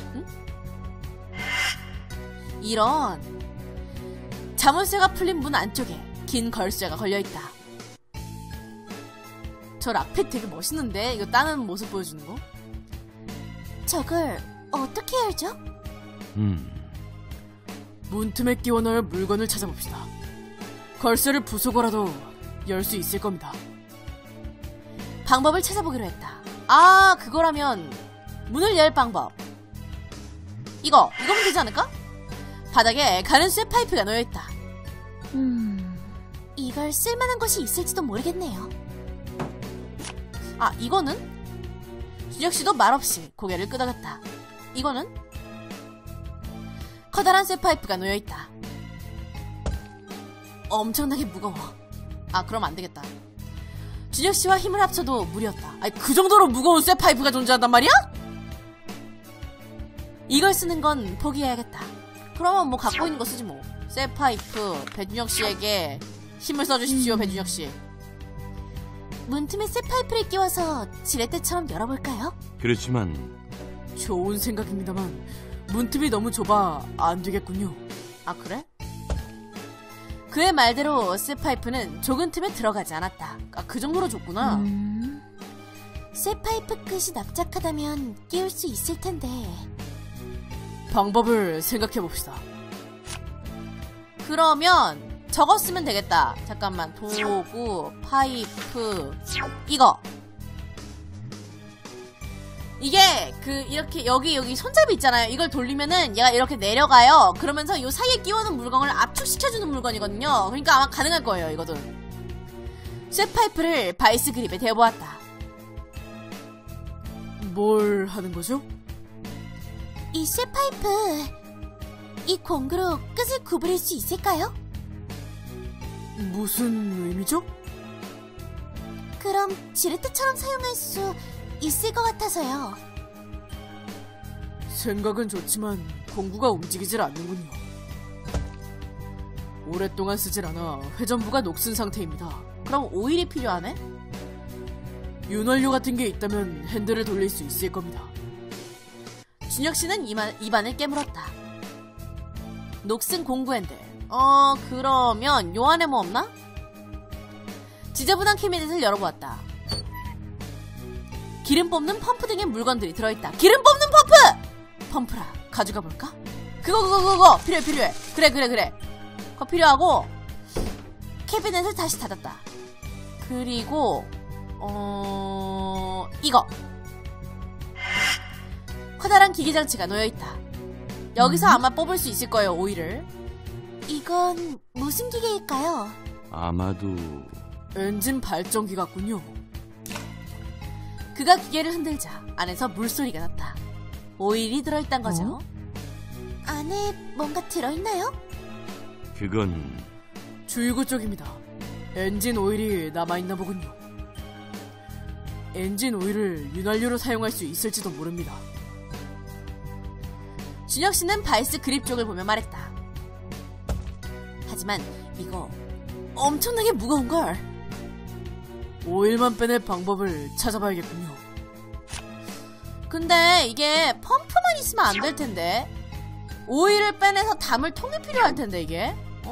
응? 이런. 자물쇠가 풀린 문 안쪽에 긴 걸쇠가 걸려있다. 저 락핏 되게 멋있는데? 이거 따는 모습 보여주는 거? 저걸 어떻게 열죠? 문틈에 끼워 넣을 물건을 찾아봅시다. 걸쇠를 부수고라도 열 수 있을 겁니다. 방법을 찾아보기로 했다. 아, 그거라면 문을 열 방법. 이거면 되지 않을까? 바닥에 가는 쇠 파이프가 놓여있다. 이걸 쓸만한 곳이 있을지도 모르겠네요. 아, 이거는? 준혁씨도 말없이 고개를 끄덕였다. 이거는? 커다란 쇠 파이프가 놓여있다. 엄청나게 무거워. 아, 그럼 안되겠다. 준혁씨와 힘을 합쳐도 무리였다. 아니, 그 정도로 무거운 쇠 파이프가 존재한단 말이야? 이걸 쓰는 건 포기해야겠다. 그러면 뭐 갖고 있는 거 쓰지 뭐. 쇠 파이프, 배준혁씨에게 힘을 써주십시오, 배준혁씨. 문틈에 쇠 파이프를 끼워서 지렛대처럼 열어볼까요? 그렇지만 좋은 생각입니다만 문틈이 너무 좁아 안 되겠군요. 아, 그래? 그의 말대로 쇠 파이프는 좁은 틈에 들어가지 않았다. 아, 그 정도로 좁구나. 쇠 파이프 끝이 납작하다면 끼울 수 있을 텐데. 방법을 생각해봅시다. 그러면 저거 쓰면 되겠다. 잠깐만. 도구, 파이프, 이거. 이게 이렇게 여기 손잡이 있잖아요. 이걸 돌리면은 얘가 이렇게 내려가요. 그러면서 요 사이에 끼워놓은 물건을 압축시켜주는 물건이거든요. 그러니까 아마 가능할 거예요, 이거든. 쇠 파이프를 바이스 그립에 대어보았다. 뭘 하는 거죠? 이 쇠 파이프, 이 공구로 끝을 구부릴 수 있을까요? 무슨 의미죠? 그럼 지렛대처럼 사용할 수 있을 것 같아서요. 생각은 좋지만 공구가 움직이질 않는군요. 오랫동안 쓰질 않아 회전부가 녹슨 상태입니다. 그럼 오일이 필요하네? 윤활유 같은 게 있다면 핸들을 돌릴 수 있을 겁니다. 준혁씨는 입안을 깨물었다. 녹슨 공구 핸들. 그러면 요 안에 뭐 없나? 지저분한 캐비넷을 열어보았다. 기름 뽑는 펌프 등의 물건들이 들어있다. 기름 뽑는 펌프! 펌프라 가져가 볼까? 그거 필요해. 그래. 그거 필요하고 캐비넷을 다시 닫았다. 그리고 이거 커다란 기계장치가 놓여있다. 여기서 아마 뽑을 수 있을 거예요, 오일을. 이건 무슨 기계일까요? 아마도 엔진 발전기 같군요. 그가 기계를 흔들자 안에서 물소리가 났다. 오일이 들어있단 거죠. 안에 뭔가 들어있나요? 그건 주유구 쪽입니다. 엔진 오일이 남아있나 보군요. 엔진 오일을 윤활유로 사용할 수 있을지도 모릅니다. 준혁씨는 바이스 그립 쪽을 보며 말했다. 하지만 이거 엄청나게 무거운걸. 오일만 빼낼 방법을 찾아봐야겠군요. 근데 이게 펌프만 있으면 안 될 텐데. 오일을 빼내서 담을 통이 필요할 텐데 이게.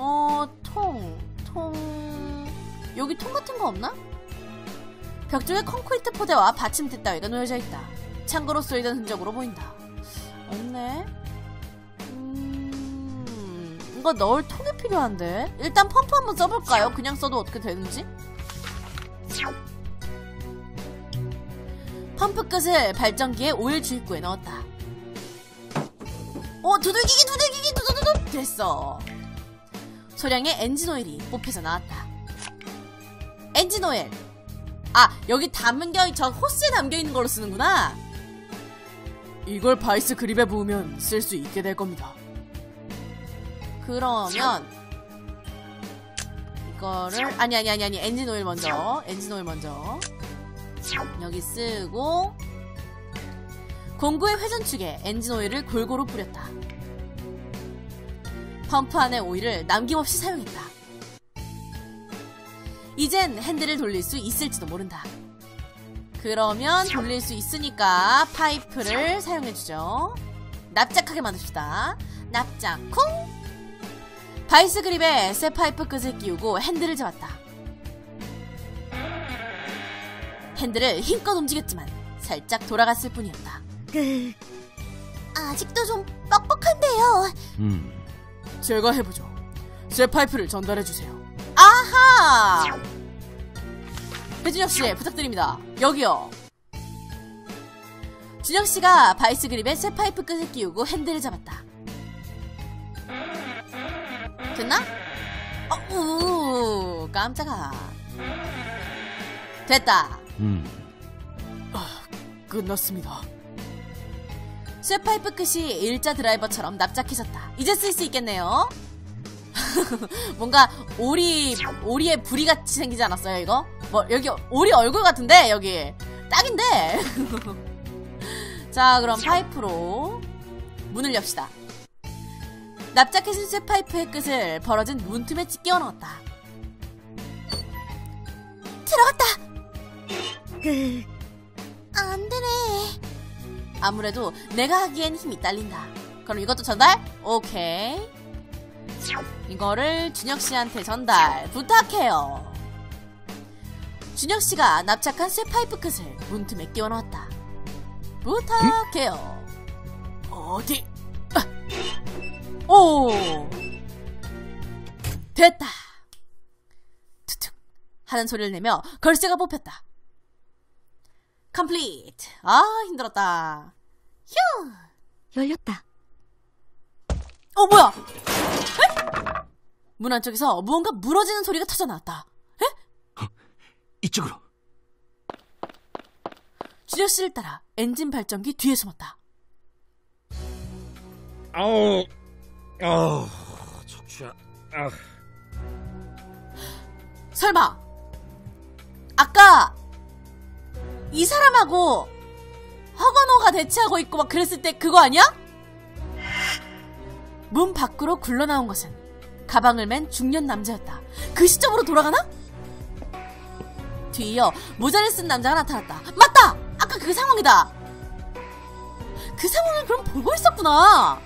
여기 통 같은 거 없나? 벽 쪽에 콘크리트 포대와 받침대 따위가 놓여져 있다. 창고로 쏘이던 흔적으로 보인다. 없네. 이거 넣을 통이 필요한데. 일단 펌프 한번 써볼까요? 그냥 써도 어떻게 되는지. 펌프 끝을 발전기에 오일 주입구에 넣었다. 두들기기 두두두두 됐어. 소량의 엔진 오일이 뽑혀서 나왔다. 엔진 오일. 아, 여기 저 호스에 담겨있는 걸로 쓰는구나. 이걸 바이스 그립에 부으면 쓸 수 있게 될 겁니다. 그러면 이거를 아니 엔진 오일 먼저 여기 쓰고 공구의 회전축에 엔진 오일을 골고루 뿌렸다. 펌프 안의 오일을 남김없이 사용했다. 이젠 핸들을 돌릴 수 있을지도 모른다. 그러면 돌릴 수 있으니까 파이프를 사용해주죠. 납작하게 만듭시다. 납작 쿵. 바이스 그립에 쇠파이프 끝을 끼우고 핸들을 잡았다. 핸들을 힘껏 움직였지만 살짝 돌아갔을 뿐이었다. 아직도 좀 뻑뻑한데요. 제가 해보죠. 쇠파이프를 전달해주세요. 아하! 배준혁씨 부탁드립니다. 여기요. 준혁씨가 바이스 그립에 쇠파이프 끝을 끼우고 핸들을 잡았다. 됐나? 깜짝아. 됐다. 끝났습니다. 쇠파이프 끝이 일자 드라이버처럼 납작해졌다. 이제 쓸 수 있겠네요. 뭔가 오리의 부리같이 생기지 않았어요 이거? 뭐 여기 오리 얼굴 같은데 여기 딱인데. 자 그럼 파이프로 문을 엽시다. 납작해진 쇠파이프의 끝을 벌어진 문틈에 끼워 넣었다. 들어갔다. 안 되네. 아무래도 내가 하기엔 힘이 딸린다. 그럼 이것도 전달? 오케이. 이거를 준혁씨한테 전달 부탁해요. 준혁씨가 납작한 쇠파이프 끝을 문틈에 끼워 넣었다. 부탁해요. 어디? 오! 됐다. 툭툭 하는 소리를 내며 걸쇠가 뽑혔다. 컴플리트. 아 힘들었다. 휴. 열렸다. 뭐야? 에? 문 안쪽에서 무언가 무너지는 소리가 터져나왔다. 에? 이쪽으로. 준혁씨를 따라 엔진 발전기 뒤에 숨었다. 아우, 척추야. 설마 아까 이 사람하고 허건호가 대치하고 있고 막 그랬을 때 그거 아니야? 문 밖으로 굴러나온 것은 가방을 맨 중년 남자였다. 그 시점으로 돌아가나? 뒤이어 모자를 쓴 남자가 나타났다. 맞다! 아까 그 상황이다. 그 상황을 그럼 보고 있었구나.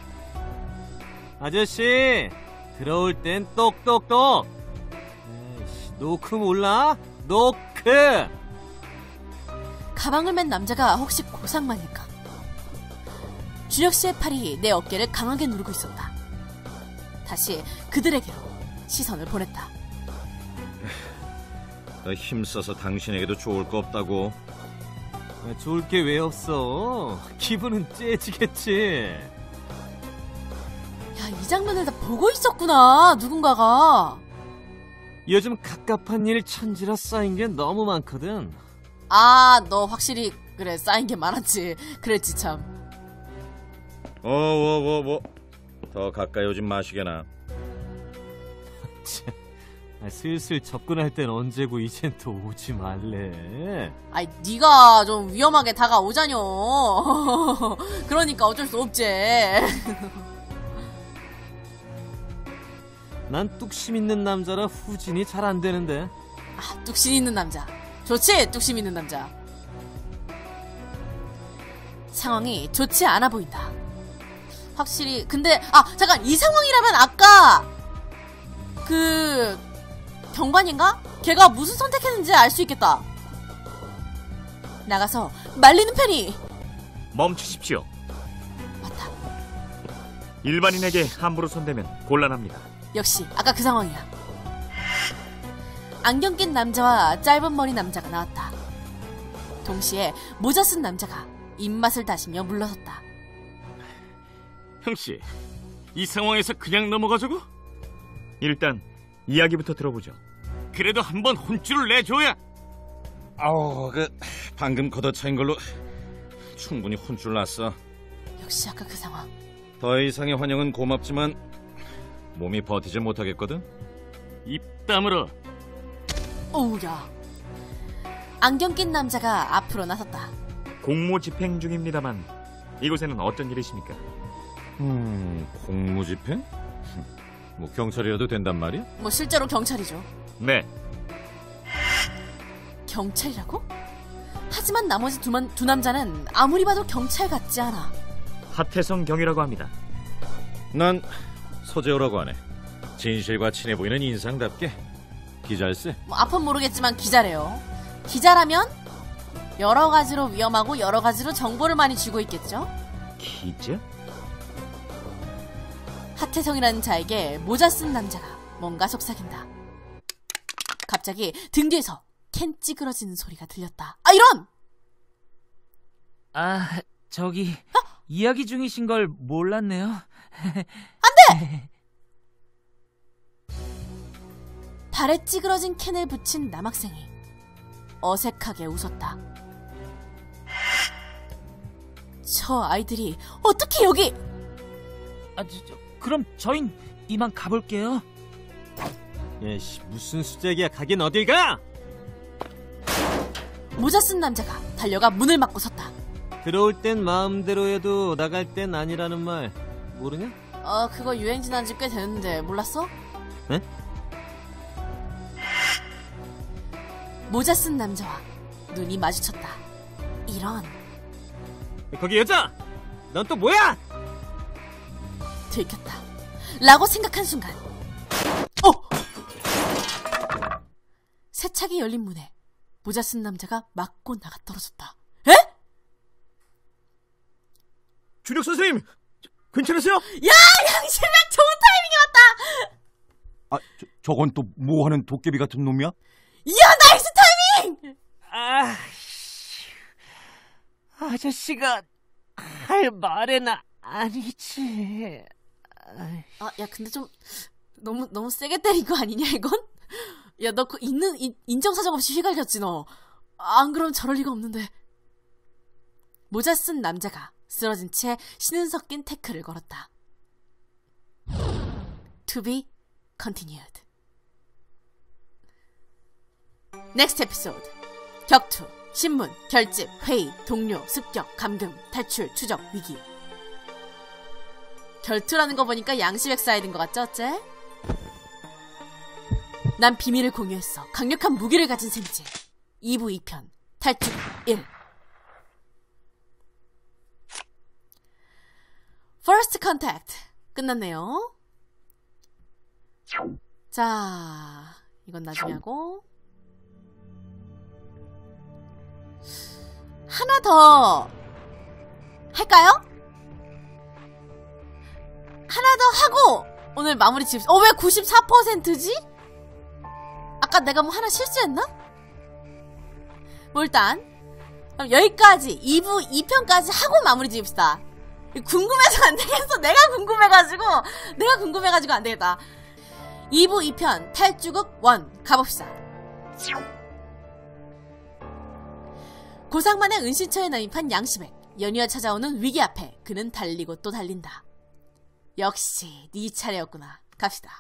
아저씨, 들어올 땐 똑똑똑. 에이씨, 노크 몰라? 노크. 가방을 맨 남자가 혹시 고상만일까? 준혁씨의 팔이 내 어깨를 강하게 누르고 있었다. 다시 그들에게로 시선을 보냈다. 너 힘써서 당신에게도 좋을 거 없다고. 좋을 게 왜 없어? 기분은 째지겠지. 야, 이 장면을 다 보고 있었구나, 누군가가. 요즘 갑갑한 일 천지라 쌓인 게 너무 많거든. 아, 너 확실히 그래 쌓인 게 많았지. 그랬지 참. 더 가까이 오진 마시게나. 슬슬 접근할 땐 언제고 이젠 또 오지 말래. 아이, 네가 좀 위험하게 다가오자뇨. 그러니까 어쩔 수 없지. 난 뚝심 있는 남자라 후진이 잘 안 되는데. 아, 뚝심 있는 남자. 좋지? 뚝심 있는 남자. 상황이 좋지 않아 보인다. 확실히. 근데 잠깐, 이 상황이라면 아까 그 경관인가? 걔가 무슨 선택했는지 알 수 있겠다. 나가서 말리는 편이. 멈추십시오. 맞다. 일반인에게 함부로 손대면 곤란합니다. 역시 아까 그 상황이야. 안경 낀 남자와 짧은 머리 남자가 나왔다. 동시에 모자 쓴 남자가 입맛을 다시며 물러섰다. 형씨, 이 상황에서 그냥 넘어가자고? 일단 이야기부터 들어보죠. 그래도 한번 혼쭐을 내줘야. 방금 걷어차인 걸로 충분히 혼쭐 났어. 역시 아까 그 상황. 더 이상의 환영은 고맙지만 몸이 버티질 못하겠거든. 입 다물어. 오우야. 안경 낀 남자가 앞으로 나섰다. 공모 집행 중입니다만 이곳에는 어떤 일이십니까? 공무집행? 뭐 경찰이라도 된단 말이야? 뭐 실제로 경찰이죠. 네. 경찰이라고? 하지만 나머지 두 남자는 아무리 봐도 경찰 같지 않아. 하태성 경이라고 합니다. 난 서재호라고 하네. 진실과 친해 보이는 인상답게 기자일세. 뭐 앞은 모르겠지만 기자래요. 기자라면 여러 가지로 위험하고 여러 가지로 정보를 많이 쥐고 있겠죠? 기자? 하태성이라는 자에게 모자 쓴 남자가 뭔가 속삭인다. 갑자기 등 뒤에서 캔 찌그러지는 소리가 들렸다. 아, 이런! 아, 저기 이야기 중이신 걸 몰랐네요. 안 돼! 발에 찌그러진 캔을 붙인 남학생이 어색하게 웃었다. 저 아이들이 어떻게 여기... 아, 그럼 저흰 이만 가볼게요. 예씨, 무슨 수작이야. 가긴 어딜 가? 모자 쓴 남자가 달려가 문을 막고 섰다. 들어올 땐 마음대로 해도 나갈 땐 아니라는 말 모르냐? 그거 유행 지난 지 꽤 됐는데 몰랐어? 네? 모자 쓴 남자와 눈이 마주쳤다. 이런... 거기 여자! 넌 또 뭐야? 들켰다 라고 생각한 순간 세차게 열린 문에 모자 쓴 남자가 맞고 나가 떨어졌다. 에? 준혁 선생님! 괜찮으세요? 야! 양심백 좋은 타이밍이 왔다! 아, 저건 또 뭐하는 도깨비 같은 놈이야? 야! 나이스 타이밍! 아저씨가 할 말은 아니지. 야, 근데 좀 너무 세게 때린 거 아니냐 이건? 야, 너 그 인정사정 없이 휘갈겼지 너. 안 그럼 저럴 리가 없는데. 모자 쓴 남자가 쓰러진 채 신은 섞인 태클을 걸었다. To be continued. Next episode. 격투, 신문, 결집, 회의, 동료, 습격, 감금, 탈출, 추적, 위기. 결투라는 거 보니까 양심백 사야 된 것 같죠, 어째? 난 비밀을 공유했어. 강력한 무기를 가진 셈이지. 2부 2편 탈출 1. First Contact 끝났네요. 자, 이건 나중에 하고 하나 더 할까요? 하나 더 하고 오늘 마무리 지읍시다. 왜 94%지? 아까 내가 뭐 하나 실수했나? 뭐 일단 그럼 여기까지 2부 2편까지 하고 마무리 지읍시다. 궁금해서 안 되겠어. 내가 궁금해가지고 안 되겠다. 2부 2편 탈주극 1 가봅시다. 고상만의 은신처에 난입한 양심백. 연이어 찾아오는 위기 앞에 그는 달리고 또 달린다. 역시 네 차례였구나. 갑시다.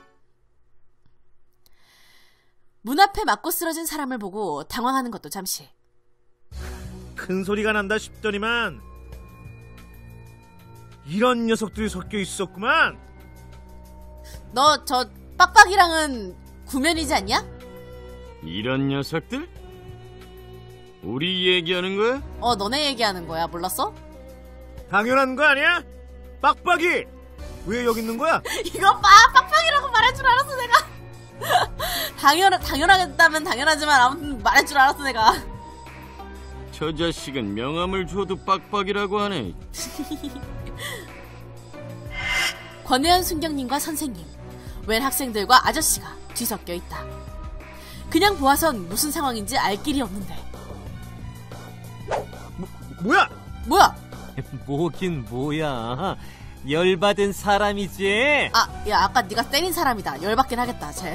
문 앞에 맞고 쓰러진 사람을 보고 당황하는 것도 잠시. 큰 소리가 난다 싶더니만 이런 녀석들이 섞여 있었구만. 너 저 빡빡이랑은 구면이지 않냐? 이런 녀석들? 우리 얘기하는 거야? 너네 얘기하는 거야. 몰랐어? 당연한 거 아니야? 빡빡이! 왜 여기 있는 거야? 이거 봐! 빡빡이라고 말할 줄 알았어 내가. 당연하겠다면 당연하지만 아무튼 말할 줄 알았어 내가. 저 자식은 명함을 줘도 빡빡이라고 하네. 권혜연 순경님과 선생님, 웬 학생들과 아저씨가 뒤섞여 있다. 그냥 보아선 무슨 상황인지 알 길이 없는데. 뭐야? 뭐긴 뭐야. 열받은 사람이지. 야 아까 네가 때린 사람이다. 열받긴 하겠다 쟤.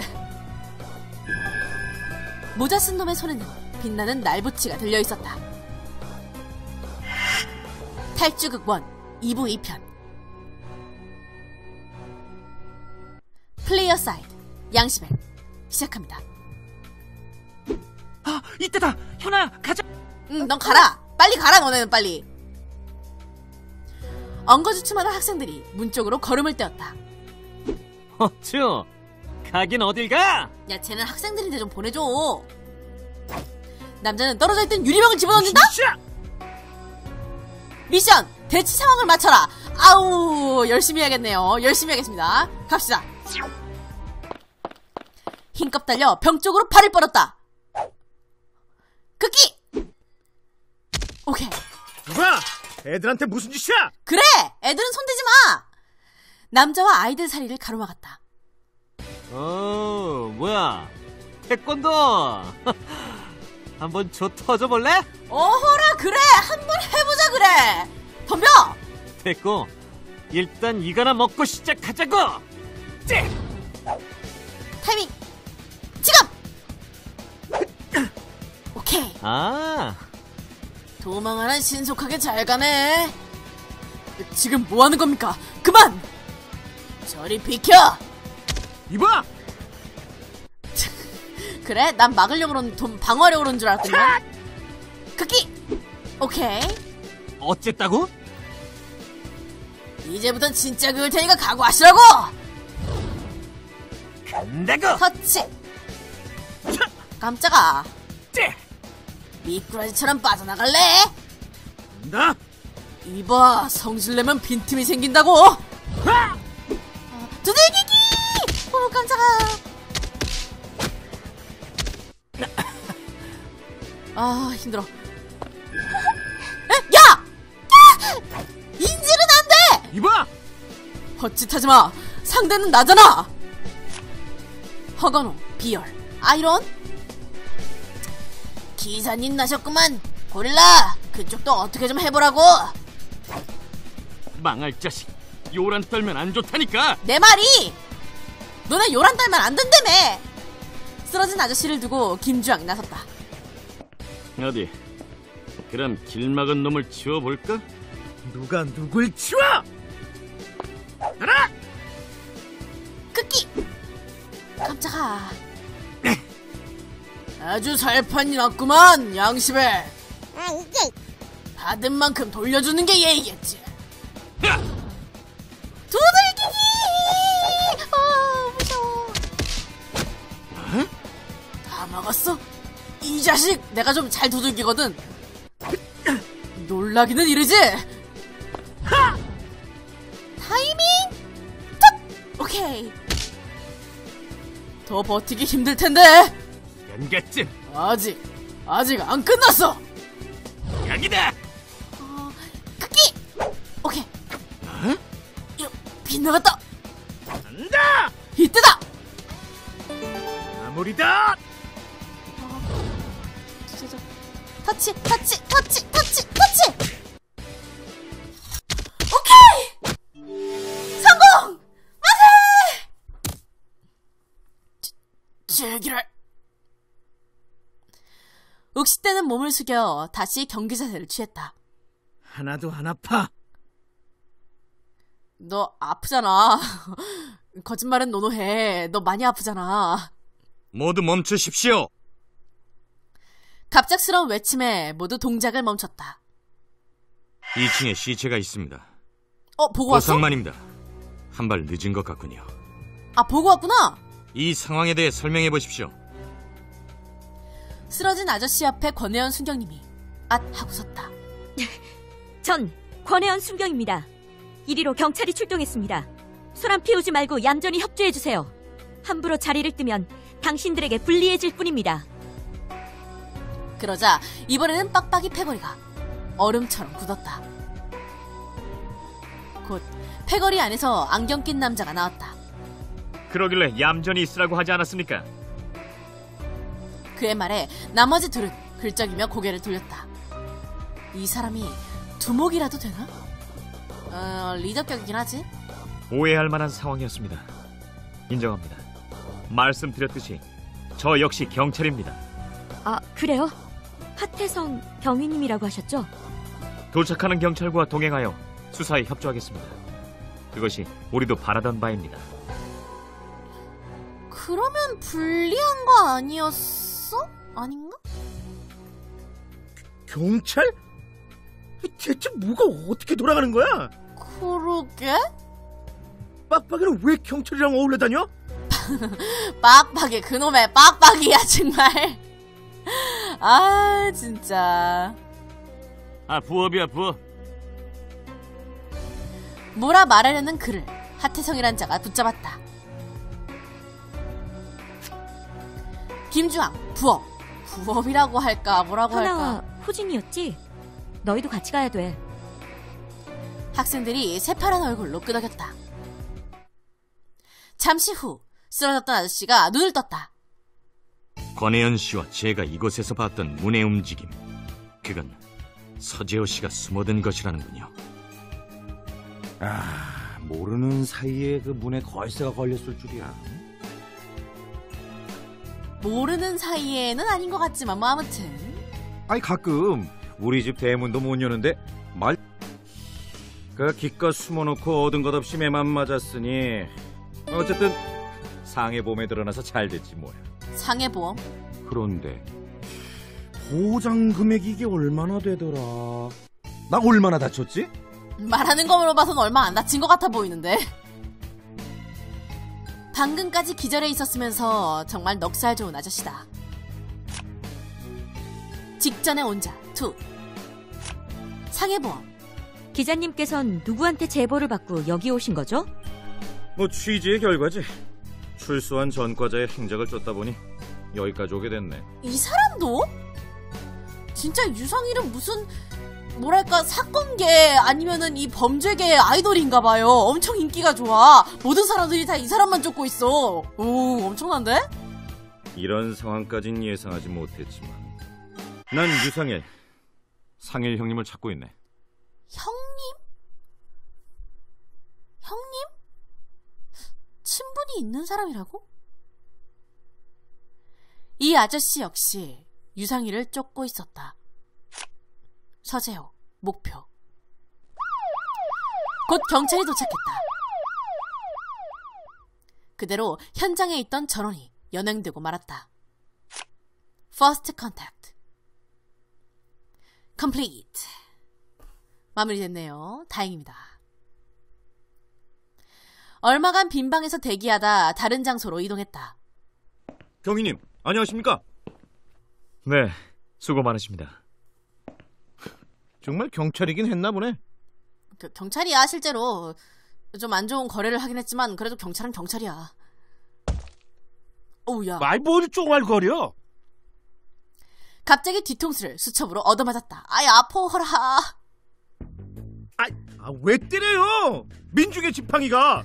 모자 쓴 놈의 손에는 빛나는 날붙이가 들려있었다. 탈주극 1 2부 2편 플레이어 사이드 양심백 시작합니다. 이때다. 현아야, 가자. 넌 가라. 빨리 가라. 너네는 빨리. 엉거주춤하는 학생들이 문 쪽으로 걸음을 떼었다. 허쭈, 가긴 어딜 가? 야, 쟤는 학생들인데 좀 보내줘. 남자는 떨어져 있던 유리병을 집어던진다. 미션 대치 상황을 맞춰라. 아우, 열심히 해야겠네요. 열심히 하겠습니다. 갑시다. 힘껏 달려 병 쪽으로 발을 뻗었다. 극기! 오케이. 누가? 애들한테 무슨 짓이야? 그래! 애들은 손대지 마! 남자와 아이들 사이를 가로막았다. 뭐야? 태권도! 한번 저 터져볼래? 어허라, 그래! 한번 해보자, 그래! 덤벼! 됐고, 일단 이거나 먹고 시작하자고! 찌! 타이밍! 지금! 오케이. 아, 도망 하나 신속하게 잘 가네. 지금 뭐 하는 겁니까? 그만! 저리 비켜! 이봐! 그래? 난 막으려고 돈 방어하려고 그러는 줄 알았더니. 극기! 오케이. 어쨌다고? 이제부턴 진짜 그을 테니까 각오하시라고! 간다고! 터치! 깜짝아. 찌! 미꾸라지처럼 빠져나갈래? 나? 이봐, 성질내면 빈틈이 생긴다고! 두들기기! 깜짝아. 아, 힘들어. 야! 인질은 안 돼! 이봐! 헛짓하지마. 상대는 나잖아. 허건호, 비열, 아이론. 기사님 나셨구만. 고릴라, 그쪽도 어떻게 좀 해보라고. 망할 자식. 요란 떨면 안 좋다니까. 내 말이! 너네 요란 딸만 안 된다며! 쓰러진 아저씨를 두고 김주왕이 나섰다. 어디? 그럼 길 막은 놈을 치워볼까? 누가 누굴 치워? 나라! 끝기! 깜짝아. 아주 살판이 났구만, 양심에. 받은 만큼 돌려주는 게 예의겠지. 두들기기! 무서워. 다 막았어? 이 자식, 내가 좀 잘 두들기거든. 놀라기는 이르지. 타이밍! 탁! 오케이. 더 버티기 힘들 텐데. 연가쯤 아직 안 끝났어. 여기다. 크기. 오케이. 이거 빗나갔다. 간다. 이때다. 마무리다. 터치. 오케이. 성공. 만세. 제기랄. 욱시대는 몸을 숙여 다시 경기 자세를 취했다. 하나도 안 아파. 너 아프잖아. 거짓말은 노노해. 너 많이 아프잖아. 모두 멈추십시오. 갑작스러운 외침에 모두 동작을 멈췄다. 2층에 시체가 있습니다. 보고 왔어? 보상만입니다. 한 발 늦은 것 같군요. 아, 보고 왔구나. 이 상황에 대해 설명해 보십시오. 쓰러진 아저씨 앞에 권혜연 순경님이 앗 하고 섰다. 전 권혜연 순경입니다. 이리로 경찰이 출동했습니다. 소란 피우지 말고 얌전히 협조해주세요. 함부로 자리를 뜨면 당신들에게 불리해질 뿐입니다. 그러자 이번에는 빡빡이 패거리가 얼음처럼 굳었다. 곧 패거리 안에서 안경 낀 남자가 나왔다. 그러길래 얌전히 있으라고 하지 않았습니까? 그의 말에 나머지 둘은 글적이며 고개를 돌렸다. 이 사람이 두목이라도 되나? 리더격이긴 하지. 오해할 만한 상황이었습니다. 인정합니다. 말씀드렸듯이 저 역시 경찰입니다. 아, 그래요? 하태성 경위님이라고 하셨죠? 도착하는 경찰과 동행하여 수사에 협조하겠습니다. 그것이 우리도 바라던 바입니다. 그러면 불리한 거 아니었어? 아닌가? 경찰? 대체 뭐가 어떻게 돌아가는 거야? 그러게? 빡빡이는 왜 경찰이랑 어울려 다녀? 빡빡이, 그놈의 빡빡이야 정말. 아 진짜. 아, 부업이야 부업. 뭐라 말하려는 그를 하태성이란 자가 붙잡았다. 김주황, 부업이라고 할까 뭐라고 하나와 할까. 후진이었지? 너희도 같이 가야 돼. 학생들이 새파란 얼굴로 끄덕였다. 잠시 후 쓰러졌던 아저씨가 눈을 떴다. 권혜연 씨와 제가 이곳에서 봤던 문의 움직임, 그건 서재호 씨가 숨어든 것이라는군요. 아, 모르는 사이에 그 문에 걸쇠가 걸렸을 줄이야. 모르는 사이에는 아닌 것 같지만 뭐 아무튼. 아니 가끔 우리 집 대문도 못 여는데 그 기껏 숨어놓고 얻은 것 없이 매만 맞았으니 어쨌든 상해보험에 드러나서 잘 됐지 뭐야. 상해보험? 그런데 보장 금액이 이게 얼마나 되더라? 나 얼마나 다쳤지? 말하는 거로 봐선 얼마 안 다친 것 같아 보이는데. 방금까지 기절해 있었으면서 정말 넉살 좋은 아저씨다. 직전에 온 자, 투. 상해보험. 기자님께선 누구한테 제보를 받고 여기 오신 거죠? 뭐 취재의 결과지. 출소한 전과자의 행적을 쫓다 보니 여기까지 오게 됐네. 이 사람도? 진짜 유상일은 무슨 뭐랄까 사건계 아니면은 이 범죄계 아이돌인가 봐요. 엄청 인기가 좋아. 모든 사람들이 다 이 사람만 쫓고 있어. 오, 엄청난데? 이런 상황까진 예상하지 못했지만 난 유상일, 상일 형님을 찾고 있네. 형님? 형님? 친분이 있는 사람이라고? 이 아저씨 역시 유상일을 쫓고 있었다. 서재호, 목표. 곧 경찰이 도착했다. 그대로 현장에 있던 전원이 연행되고 말았다. First contact. Complete. 마무리됐네요. 다행입니다. 얼마간 빈방에서 대기하다 다른 장소로 이동했다. 경위님, 안녕하십니까? 네, 수고 많으십니다. 정말 경찰이긴 했나 보네. 경찰이야. 실제로 좀 안 좋은 거래를 하긴 했지만 그래도 경찰은 경찰이야. 오우야. 말 뭘 쫑알거려? 갑자기 뒤통수를 수첩으로 얻어맞았다. 아이 아파라. 왜 때려요? 민중의 지팡이가.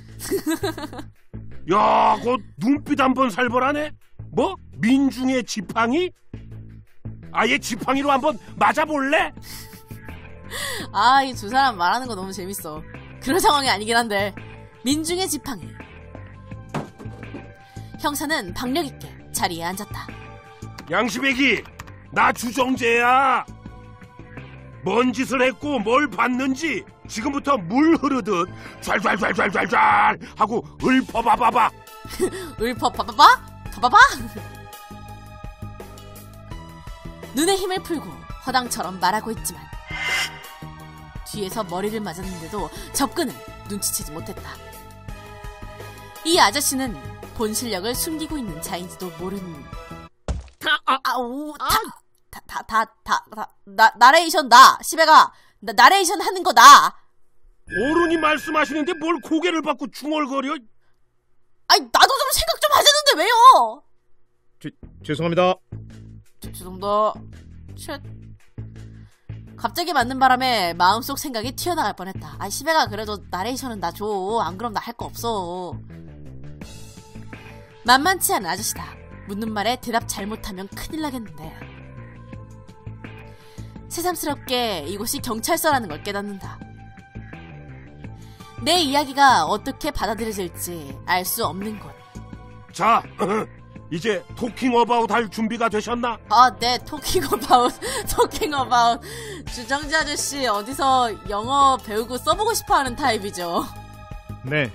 야, 그 눈빛 한번 살벌하네. 뭐? 민중의 지팡이? 아예 지팡이로 한번 맞아볼래? 아, 이 두 사람 말하는 거 너무 재밌어. 그런 상황이 아니긴 한데. 민중의 지팡이. 형사는 박력 있게 자리에 앉았다. 양시배기, 나 주정재야. 뭔 짓을 했고 뭘 봤는지 지금부터 물 흐르듯 좔좔좔좔좔 하고 읊어봐봐봐. 읊어봐봐봐? 봐봐봐? 눈에 힘을 풀고 허당처럼 말하고 있지만 뒤에서 머리를 맞았는데도 접근을 눈치채지 못했다. 이 아저씨는 본 실력을 숨기고 있는 자인지도 모르는. 나레이션 나 시베가 나레이션 하는 거 나. 어른이 말씀하시는데 뭘 고개를 받고 중얼거려? 아니 나도 좀 생각 좀 하자는데 왜요? 죄송합니다. 죄송합니다. 갑자기 맞는 바람에 마음속 생각이 튀어나갈 뻔했다. 아 시베가 그래도 나레이션은 나 줘. 안 그럼 나 할 거 없어. 만만치 않은 아저씨다. 묻는 말에 대답 잘못하면 큰일 나겠는데. 새삼스럽게 이곳이 경찰서라는 걸 깨닫는다. 내 이야기가 어떻게 받아들여질지 알 수 없는 곳. 자, 이제 토킹 어바웃 할 준비가 되셨나? 아, 네, 토킹 어바웃. 주정재 아저씨 어디서 영어 배우고 써보고 싶어하는 타입이죠. 네.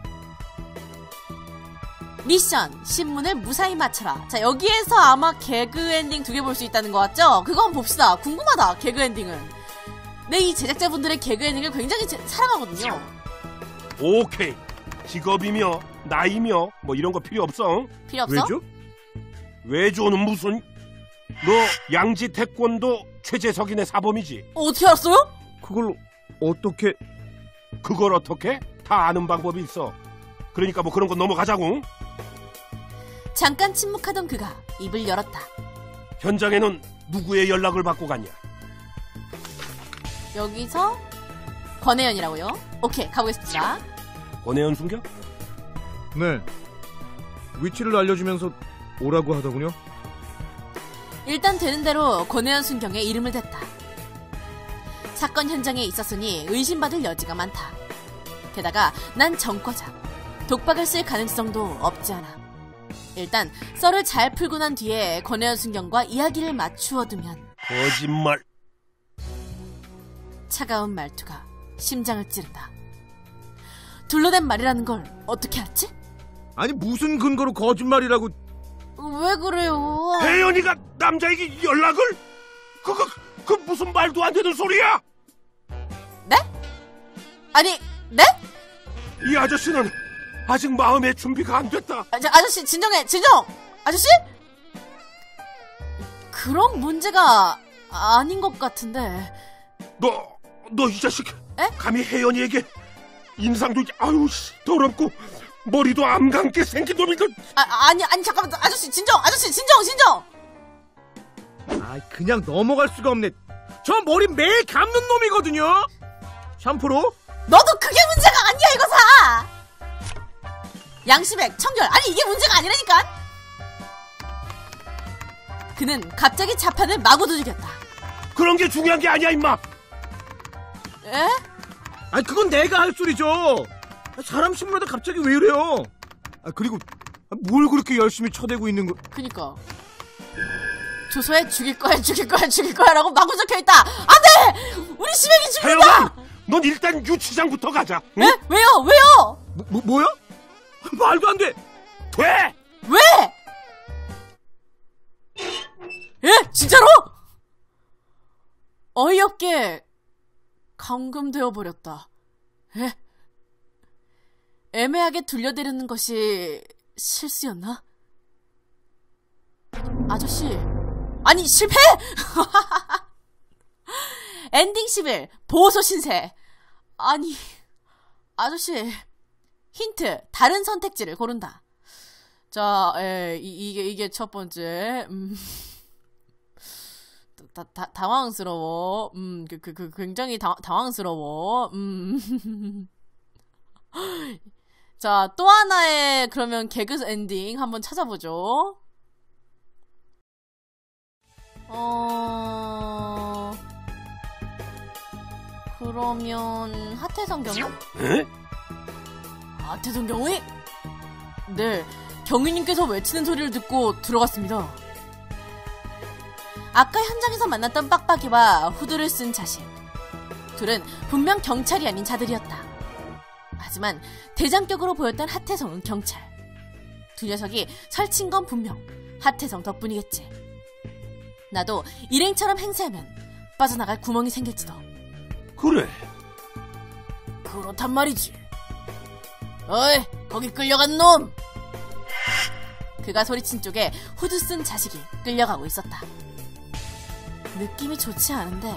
미션, 신문을 무사히 맞춰라. 자, 여기에서 아마 개그 엔딩 2개 볼 수 있다는 거 같죠? 그거 한번 봅시다. 궁금하다, 개그 엔딩은. 네, 이 제작자분들의 개그 엔딩을 굉장히 사랑하거든요. 오케이. 직업이며 나이며 뭐 이런 거 필요 없어. 필요 없어? 외조? 외조는 무슨? 너 양지 태권도 최재석이네 사범이지. 어떻게 알았어요? 그걸 어떻게... 그걸 어떻게? 다 아는 방법이 있어. 그러니까 뭐 그런 거 넘어가자고. 잠깐 침묵하던 그가 입을 열었다. 현장에는 누구의 연락을 받고 갔냐? 여기서 권혜연이라고요? 오케이, 가보겠습니다. 권혜연 순경? 네. 위치를 알려주면서 오라고 하더군요. 일단 되는 대로 권혜연 순경의 이름을 댔다. 사건 현장에 있었으니 의심받을 여지가 많다. 게다가 난 전과자, 독박을 쓸 가능성도 없지 않아. 일단 썰을 잘 풀고 난 뒤에 권혜연 순경과 이야기를 맞추어 두면 거짓말. 차가운 말투가 심장을 찌른다. 둘러댄 말이라는 걸 어떻게 알지? 아니 무슨 근거로 거짓말이라고. 왜 그래요? 혜연이가 남자에게 연락을? 그 무슨 말도 안 되는 소리야? 네? 아니, 네? 이 아저씨는 아직 마음의 준비가 안 됐다. 아저씨 진정! 아저씨? 그런 문제가 아닌 것 같은데. 너 이 자식. 에? 감히 혜연이에게 인상도 아유 더럽고 머리도 안 감게 생긴 놈이 그. 아니 잠깐만. 아저씨 진정. 아, 그냥 넘어갈 수가 없네. 저 머리 매일 감는 놈이거든요. 샴푸로? 너도 그게 문제가 아니야, 이거사. 양심액, 청결. 아니 이게 문제가 아니라니까. 그는 갑자기 자판을 마구 두들겼다. 그런 게 중요한 게 아니야, 임마. 에? 아니 그건 내가 할 소리죠. 사람 신문하다 갑자기 왜 이래요? 그리고 뭘 그렇게 열심히 쳐대고 있는 거? 그니까 조서에 죽일 거야 라고 마구 적혀있다. 안돼! 우리 시댁이 죽는다. 하여간 넌 일단 유치장부터 가자. 응? 에? 왜요? 뭐야? 말도 안 돼. 돼! 왜? 에? 진짜로? 어이없게 감금되어 버렸다. 에? 애매하게 둘려대려는 것이 실수였나? 아저씨, 아니 실패! 엔딩 10일 보호소 신세. 아니 아저씨, 힌트, 다른 선택지를 고른다. 자, 이게 첫 번째. 당황스러워. 굉장히 당황스러워. 자, 또 하나의 그러면 개그 엔딩 한번 찾아보죠. 그러면 하태성 경위? 에? 하태성 경위? 네, 경위님께서 외치는 소리를 듣고 들어갔습니다. 아까 현장에서 만났던 빡빡이와 후드를 쓴 자식, 둘은 분명 경찰이 아닌 자들이었다. 하지만 대장격으로 보였던 하태성은 경찰. 두 녀석이 설친 건 분명 하태성 덕분이겠지. 나도 일행처럼 행세하면 빠져나갈 구멍이 생길지도. 그래. 그렇단 말이지. 어이, 거기 끌려간 놈! 그가 소리친 쪽에 후드 쓴 자식이 끌려가고 있었다. 느낌이 좋지 않은데.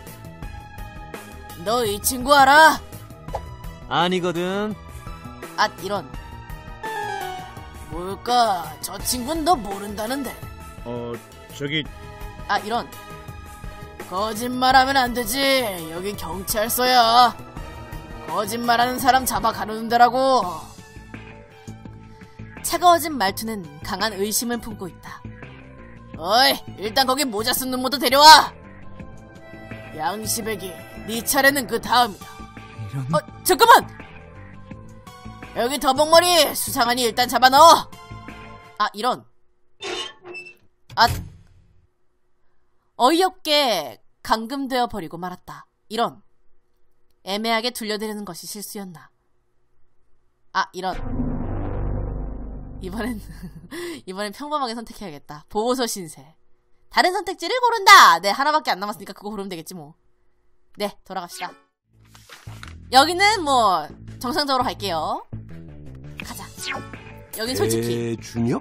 너 이 친구 알아? 아니거든. 아, 이런. 뭘까? 저 친구는 너 모른다는데. 저기. 아, 이런. 거짓말하면 안 되지. 여기 경찰서야. 거짓말하는 사람 잡아 가두는 데라고. 차가워진 말투는 강한 의심을 품고 있다. 어이, 일단 거기 모자 쓴 놈부터 데려와. 양시백이 네 차례는 그 다음이다. 잠깐만! 여기 더벅머리 수상하니 일단 잡아넣어. 아, 이런. 아, 어이없게 감금되어 버리고 말았다. 이런. 애매하게 둘려대려는 것이 실수였나. 아, 이런. 이번엔 평범하게 선택해야겠다. 보호소 신세. 다른 선택지를 고른다. 네, 하나밖에 안 남았으니까 그거 고르면 되겠지 뭐. 네, 돌아갑시다. 여기는 뭐 정상적으로 갈게요. 가자. 여긴 솔직히 준혁?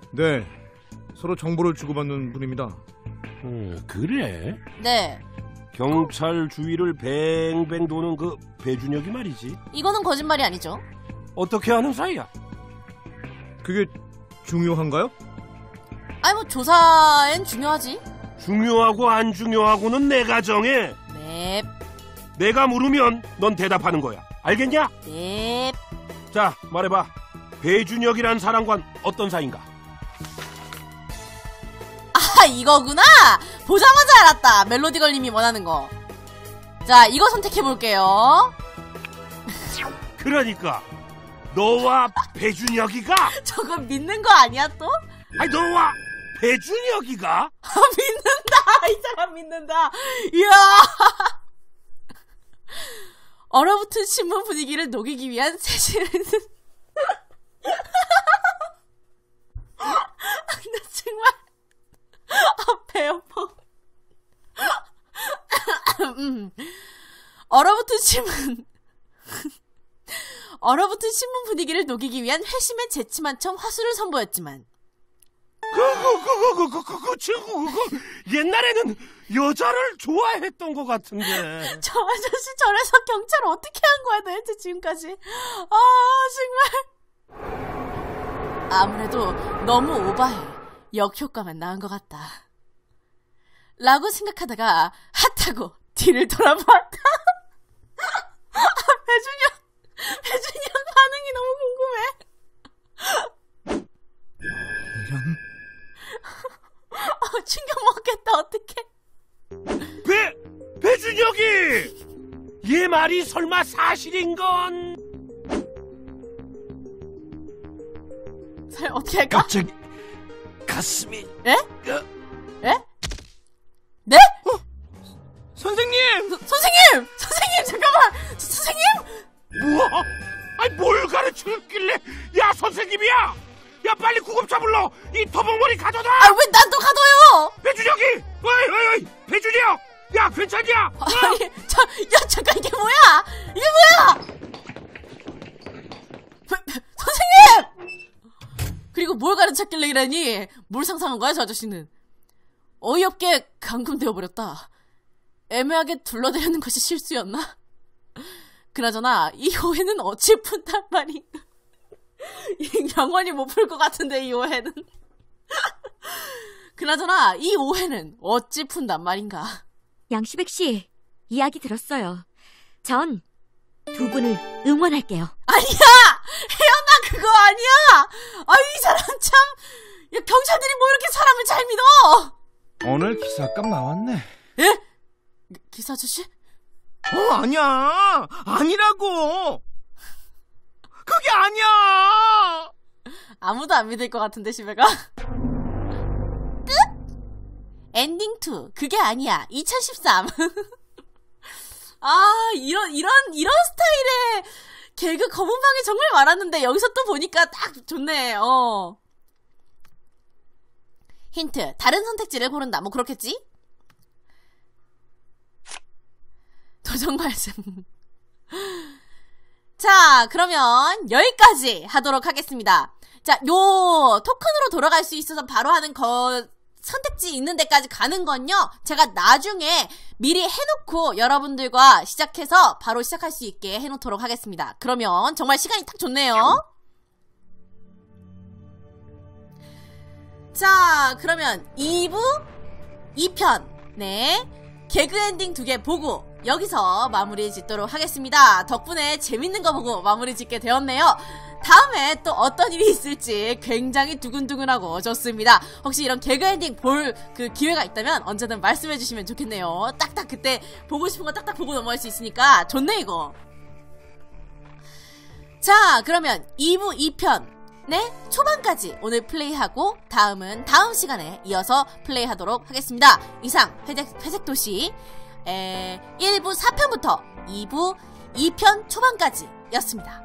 네, 서로 정보를 주고받는 분입니다. 그래? 네, 경찰 주위를 뱅뱅 도는 그 배준혁이 말이지. 이거는 거짓말이 아니죠. 어떻게 하는 사이야? 그게 중요한가요? 아니 뭐 조사엔 중요하지. 중요하고 안 중요하고는 내가 정해. 네. 내가 물으면 넌 대답하는 거야. 알겠냐? 네. 자, 말해봐. 배준혁이란 사람과 어떤 사이인가? 아, 이거구나. 보자마자 알았다. 멜로디걸님이 원하는 거. 자, 이거 선택해볼게요. 그러니까 너와 배준혁이가 저건 믿는 거 아니야 또? 아니 너와 배준혁이가 믿는다. 이 사람 믿는다. 이야. 얼어붙은 신문 분위기를 녹이기 위한 세실을 나 정말 배 아파. 얼어붙은 신문 분위기를 녹이기 위한 회심의 재치만 첨 화수를 선보였지만 그 친구 그거 옛날에는 여자를 좋아했던 것 같은데. 저 아저씨 저래서 경찰 어떻게 한 거야 도대체 지금까지. 아 정말 아무래도 너무 오바해 역효과만 나은 것 같다 라고 생각하다가 핫하고 뒤를 돌아봤다. 배준혁 반응이 너무 궁금해. 이런 충격 먹겠다 어떡해. 배준혁이 얘 말이 설마 사실인 건? 어떻게 할까? 갑자기 가슴이 에? 에? 네? 선생님! 선생님 잠깐만. 선생님? 뭐? 아니 뭘 가르치길래? 야 선생님이야! 야 빨리 구급차 불러! 이 토목머리 가져다! 아 왜 난 또 가둬요? 배준혁이! 어이 배준혁! 야 괜찮냐? 아니 잠깐 이게 뭐야? 선생님! 그리고 뭘 가르쳤길래 이러니? 뭘 상상한 거야 저 아저씨는? 어이없게 감금되어버렸다. 애매하게 둘러대려는 것이 실수였나? 그나저나 이 오해는 어찌 푼단 말인가? 영원히 못 풀 것 같은데 이 오해는. 그나저나 이 오해는 어찌 푼단 말인가? 양시백 씨, 이야기 들었어요. 전 두 분을 응원할게요. 아니야! 혜연아 그거 아니야! 아유 이 사람 참! 야, 경찰들이 뭐 이렇게 사람을 잘 믿어! 오늘 기사값 나왔네. 예? 기사 아저씨? 아니야! 아니라고! 그게 아니야! 아무도 안 믿을 것 같은데 시베가? 끝? 엔딩 2 그게 아니야 2013. 아 이런 스타일의 개그 검은방이 정말 많았는데 여기서 또 보니까 딱 좋네. 힌트 다른 선택지를 고른다 뭐 그렇겠지? 도전 말씀. 자 그러면 여기까지 하도록 하겠습니다. 자 요 토큰으로 돌아갈 수 있어서 바로 하는 선택지 있는 데까지 가는 건요 제가 나중에 미리 해놓고 여러분들과 시작해서 바로 시작할 수 있게 해놓도록 하겠습니다. 그러면 정말 시간이 딱 좋네요. 자 그러면 2부 2편 네 개그 엔딩 2개 보고 여기서 마무리 짓도록 하겠습니다. 덕분에 재밌는 거 보고 마무리 짓게 되었네요. 다음에 또 어떤 일이 있을지 굉장히 두근두근하고 좋습니다. 혹시 이런 개그 엔딩 볼 그 기회가 있다면 언제든 말씀해 주시면 좋겠네요. 딱딱 그때 보고 싶은 거 딱딱 보고 넘어갈 수 있으니까 좋네 이거. 자 그러면 2부 2편 네 초반까지 오늘 플레이하고 다음은 다음 시간에 이어서 플레이하도록 하겠습니다. 이상 회색도시 1부 4편부터 2부 2편 초반까지 였습니다.